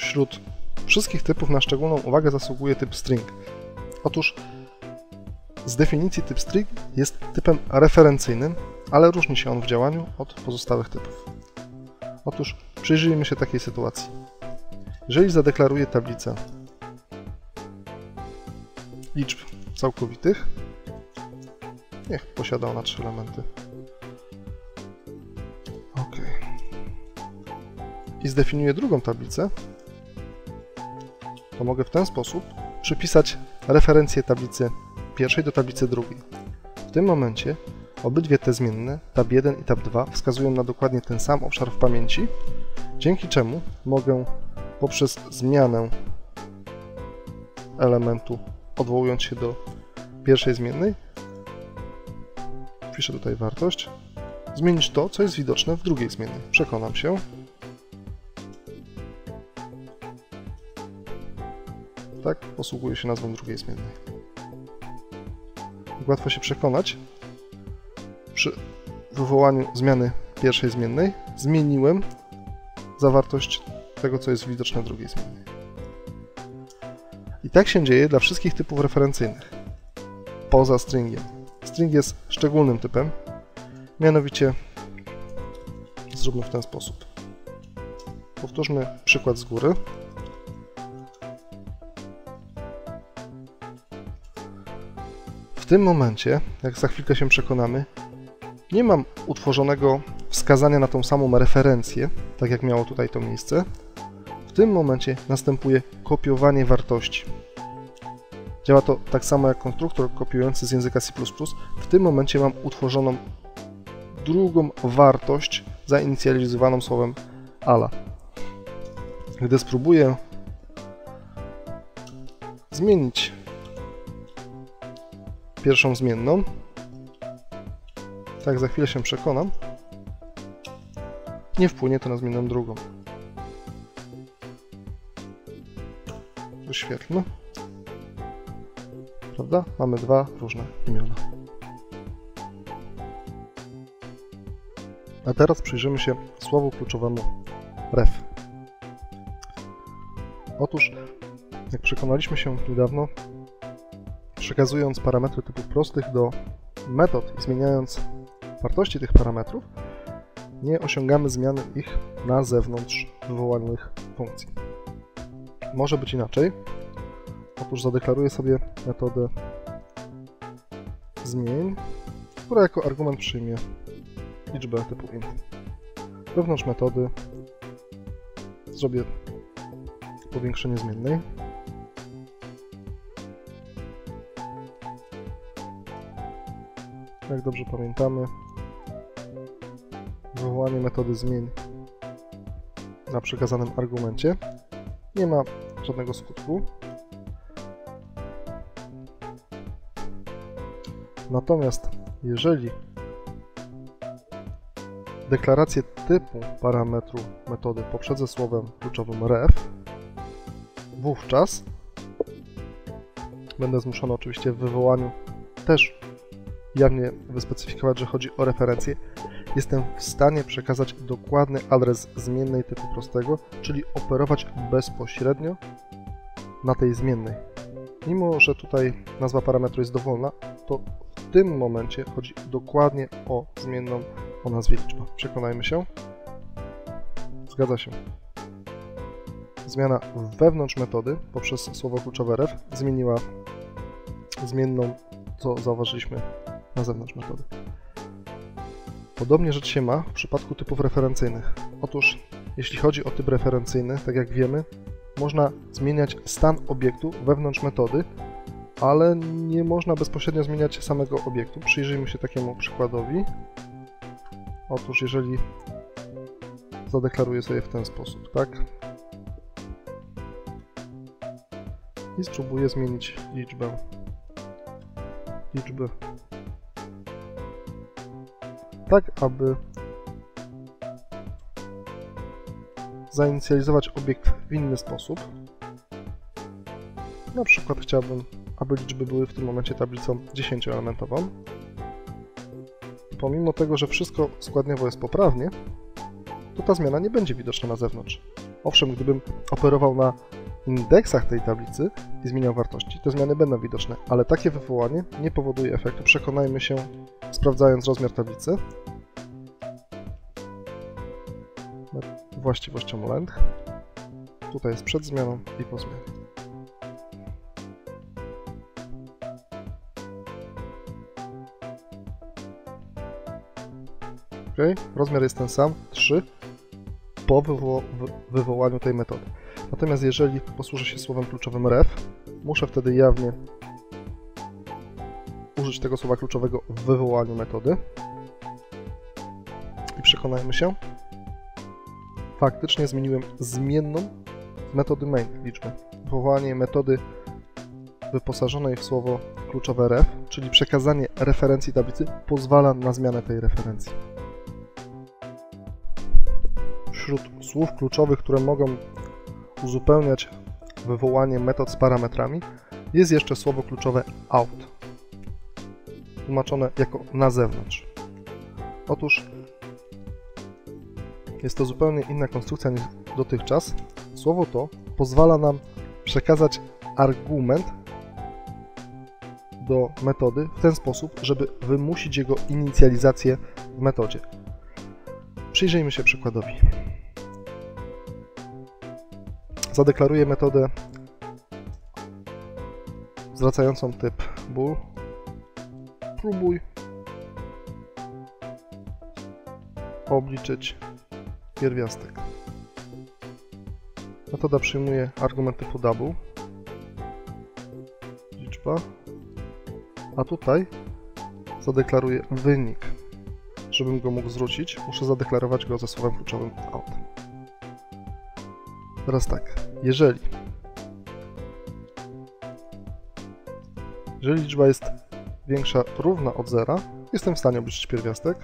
wśród wszystkich typów na szczególną uwagę zasługuje typ string. Otóż z definicji typ string jest typem referencyjnym, ale różni się on w działaniu od pozostałych typów. Otóż przyjrzyjmy się takiej sytuacji. Jeżeli zadeklaruję tablicę liczb całkowitych, niech posiada ona 3 elementy. OK. I zdefiniuję drugą tablicę, to mogę w ten sposób przypisać referencję tablicy pierwszej do tablicy drugiej. W tym momencie obydwie te zmienne, tab1 i tab2, wskazują na dokładnie ten sam obszar w pamięci, dzięki czemu mogę poprzez zmianę elementu, odwołując się do pierwszej zmiennej, wpiszę tutaj wartość, zmienić to, co jest widoczne w drugiej zmiennej. Przekonam się. Tak, posługuję się nazwą drugiej zmiennej. Łatwo się przekonać, przy wywołaniu zmiany pierwszej zmiennej zmieniłem zawartość tego, co jest widoczne w drugiej zmiennej. I tak się dzieje dla wszystkich typów referencyjnych, poza stringiem. String jest szczególnym typem, mianowicie zróbmy w ten sposób. Powtórzmy przykład z góry. W tym momencie, jak za chwilkę się przekonamy, nie mam utworzonego wskazania na tą samą referencję, tak jak miało tutaj to miejsce. W tym momencie następuje kopiowanie wartości. Działa to tak samo jak konstruktor kopiujący z języka C++. W tym momencie mam utworzoną drugą wartość zainicjalizowaną słowem ala. Gdy spróbuję zmienić pierwszą zmienną, tak za chwilę się przekonam, nie wpłynie to na zmienną drugą. Wyświetlmy. Prawda? Mamy dwa różne imiona. A teraz przyjrzymy się słowu kluczowemu ref. Otóż, jak przekonaliśmy się niedawno, przekazując parametry typów prostych do metod i zmieniając wartości tych parametrów, nie osiągamy zmiany ich na zewnątrz wywołanych funkcji. Może być inaczej. Otóż zadeklaruję sobie metodę zmień, która jako argument przyjmie liczbę typu int. Wewnątrz metody zrobię powiększenie zmiennej. Jak dobrze pamiętamy, wywołanie metody zmień na przekazanym argumencie nie ma żadnego skutku. Natomiast jeżeli deklarację typu parametru metody poprzedzę słowem kluczowym ref, wówczas będę zmuszony oczywiście w wywołaniu też jawnie wyspecyfikować, że chodzi o referencję. Jestem w stanie przekazać dokładny adres zmiennej typu prostego, czyli operować bezpośrednio na tej zmiennej. Mimo że tutaj nazwa parametru jest dowolna, to w tym momencie chodzi dokładnie o zmienną o nazwie liczba. Przekonajmy się. Zgadza się. Zmiana wewnątrz metody poprzez słowo kluczowe ref zmieniła zmienną, co zauważyliśmy na zewnątrz metody. Podobnie rzecz się ma w przypadku typów referencyjnych. Otóż, jeśli chodzi o typ referencyjny, tak jak wiemy, można zmieniać stan obiektu wewnątrz metody, ale nie można bezpośrednio zmieniać samego obiektu. Przyjrzyjmy się takiemu przykładowi. Otóż, jeżeli zadeklaruję sobie w ten sposób, tak? I spróbuję zmienić liczby tak, aby zainicjalizować obiekt w inny sposób. Na przykład chciałbym, aby liczby były w tym momencie tablicą 10-elementową. Pomimo tego, że wszystko składniowo jest poprawnie, to ta zmiana nie będzie widoczna na zewnątrz. Owszem, gdybym operował na indeksach tej tablicy i zmieniał wartości, te zmiany będą widoczne, ale takie wywołanie nie powoduje efektu. Przekonajmy się, sprawdzając rozmiar tablicy, właściwością length. Tutaj jest przed zmianą i po zmianie. OK, rozmiar jest ten sam, 3, po wywołaniu tej metody. Natomiast jeżeli posłużę się słowem kluczowym ref, muszę wtedy jawnie użyć tego słowa kluczowego w wywołaniu metody. I przekonajmy się, faktycznie zmieniłem zmienną z metody main liczbę. Wywołanie metody wyposażonej w słowo kluczowe ref, czyli przekazanie referencji tablicy, pozwala na zmianę tej referencji. Wśród słów kluczowych, które mogą uzupełniać wywołanie metod z parametrami, jest jeszcze słowo kluczowe out, tłumaczone jako na zewnątrz. Otóż jest to zupełnie inna konstrukcja niż dotychczas. Słowo to pozwala nam przekazać argument do metody w ten sposób, żeby wymusić jego inicjalizację w metodzie. Przyjrzyjmy się przykładowi. Zadeklaruję metodę zwracającą typ bool. Próbuj obliczyć pierwiastek. Metoda przyjmuje argument typu double, liczba, a tutaj zadeklaruję wynik. Żebym go mógł zwrócić, muszę zadeklarować go ze słowem kluczowym out. Teraz tak, jeżeli liczba jest większa, równa od zera, jestem w stanie obliczyć pierwiastek.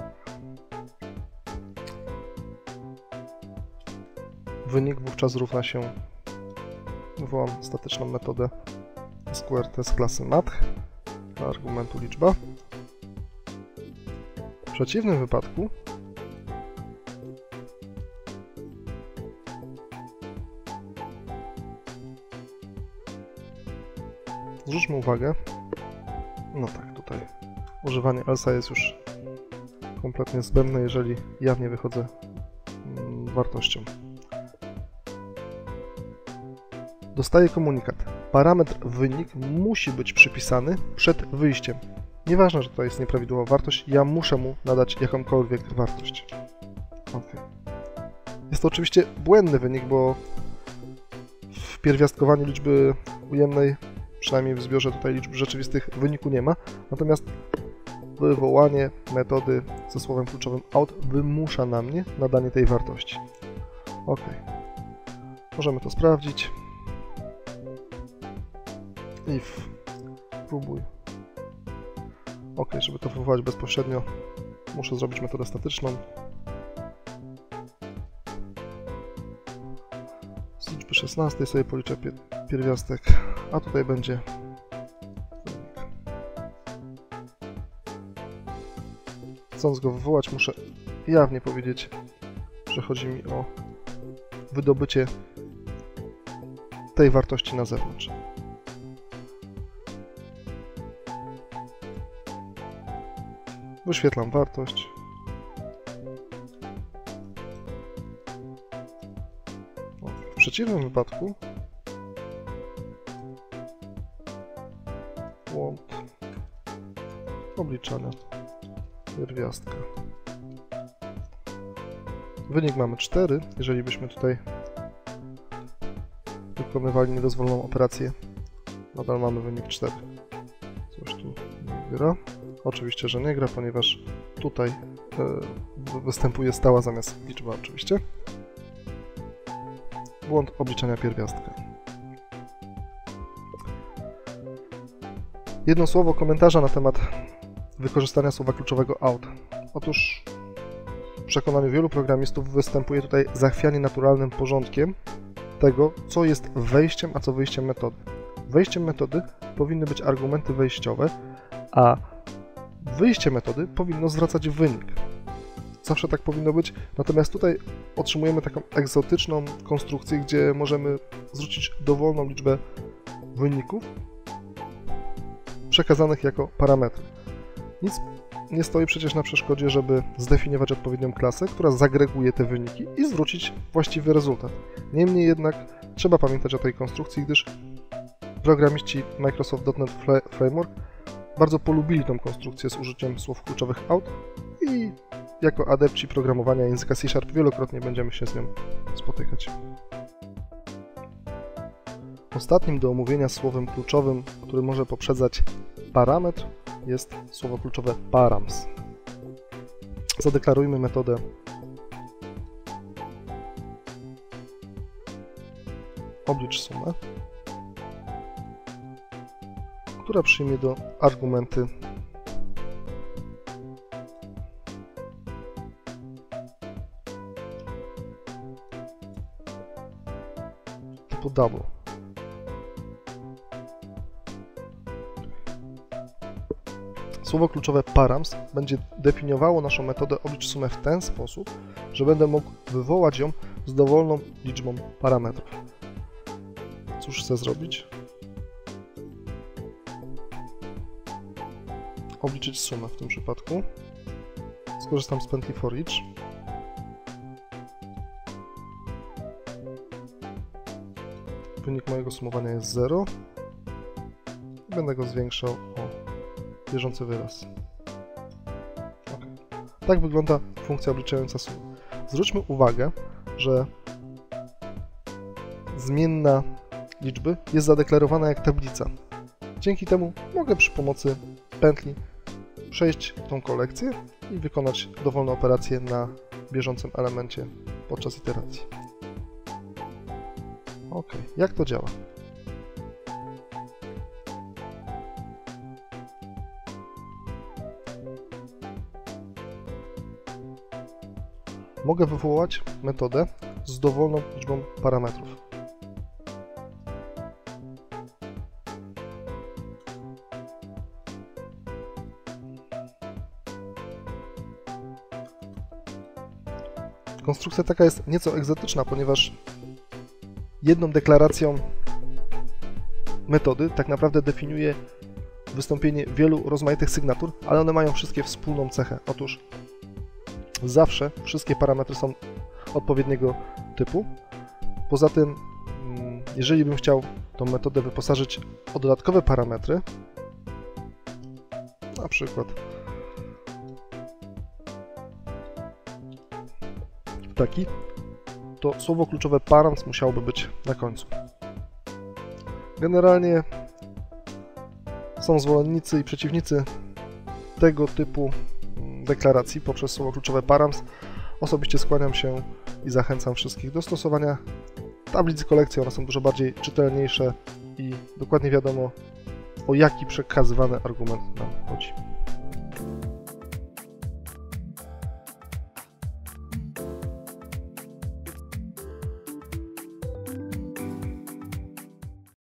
Wynik wówczas równa się, wywołam statyczną metodę sqrt z klasy math dla argumentu liczba. W przeciwnym wypadku zwróćmy uwagę, no tak, tutaj używanie else'a jest już kompletnie zbędne, jeżeli jawnie wychodzę wartością. Dostaję komunikat. Parametr wynik musi być przypisany przed wyjściem. Nieważne, że to jest nieprawidłowa wartość, ja muszę mu nadać jakąkolwiek wartość. OK. Jest to oczywiście błędny wynik, bo w pierwiastkowaniu liczby ujemnej, przynajmniej w zbiorze tutaj liczb rzeczywistych, wyniku nie ma. Natomiast wywołanie metody ze słowem kluczowym out wymusza na mnie nadanie tej wartości. OK. Możemy to sprawdzić. If próbuj. OK, żeby to wywołać bezpośrednio, muszę zrobić metodę statyczną. Z liczby 16 sobie policzę pierwiastek, a tutaj będzie wynik. Chcąc go wywołać, muszę jawnie powiedzieć, że chodzi mi o wydobycie tej wartości na zewnątrz. Wyświetlam wartość. W przeciwnym wypadku błąd obliczania pierwiastka. Wynik mamy 4. Jeżeli byśmy tutaj wykonywali niedozwoloną operację, nadal mamy wynik 4. Coś tu nie gra. Oczywiście, że nie gra, ponieważ tutaj występuje stała zamiast liczba oczywiście. Błąd obliczania pierwiastka. Jedno słowo komentarza na temat wykorzystania słowa kluczowego out. Otóż w przekonaniu wielu programistów występuje tutaj zachwianie naturalnym porządkiem tego, co jest wejściem, a co wyjściem metody. Wejściem metody powinny być argumenty wejściowe, a wyjście metody powinno zwracać wynik. zawsze tak powinno być, natomiast tutaj otrzymujemy taką egzotyczną konstrukcję, gdzie możemy zwrócić dowolną liczbę wyników przekazanych jako parametry. Nic nie stoi przecież na przeszkodzie, żeby zdefiniować odpowiednią klasę, która zagreguje te wyniki i zwrócić właściwy rezultat. Niemniej jednak trzeba pamiętać o tej konstrukcji, gdyż programiści Microsoft.NET Framework bardzo polubili tą konstrukcję z użyciem słów kluczowych out i jako adepci programowania języka C# wielokrotnie będziemy się z nią spotykać. Ostatnim do omówienia słowem kluczowym, który może poprzedzać parametr, jest słowo kluczowe params. Zadeklarujmy metodę oblicz sumę, która przyjmie do argumenty typu double. Słowo kluczowe params będzie definiowało naszą metodę oblicz sumę w ten sposób, że będę mógł wywołać ją z dowolną liczbą parametrów. Cóż chcę zrobić? Obliczyć sumę w tym przypadku. Skorzystam z pętli for each. Wynik mojego sumowania jest 0. Będę go zwiększał o bieżący wyraz. OK. Tak wygląda funkcja obliczająca sumę. Zwróćmy uwagę, że zmienna liczby jest zadeklarowana jak tablica. Dzięki temu mogę przy pomocy pętli przejść tą kolekcję i wykonać dowolną operację na bieżącym elemencie podczas iteracji. OK. Jak to działa? Mogę wywołać metodę z dowolną liczbą parametrów. Konstrukcja taka jest nieco egzotyczna, ponieważ jedną deklaracją metody tak naprawdę definiuje wystąpienie wielu rozmaitych sygnatur, ale one mają wszystkie wspólną cechę. Otóż zawsze wszystkie parametry są odpowiedniego typu. Poza tym, jeżeli bym chciał tą metodę wyposażyć o dodatkowe parametry, na przykład taki, to słowo kluczowe params musiałoby być na końcu. Generalnie są zwolennicy i przeciwnicy tego typu deklaracji poprzez słowo kluczowe params. Osobiście skłaniam się i zachęcam wszystkich do stosowania tablic kolekcji. One są dużo bardziej czytelniejsze i dokładnie wiadomo, o jaki przekazywany argument nam chodzi.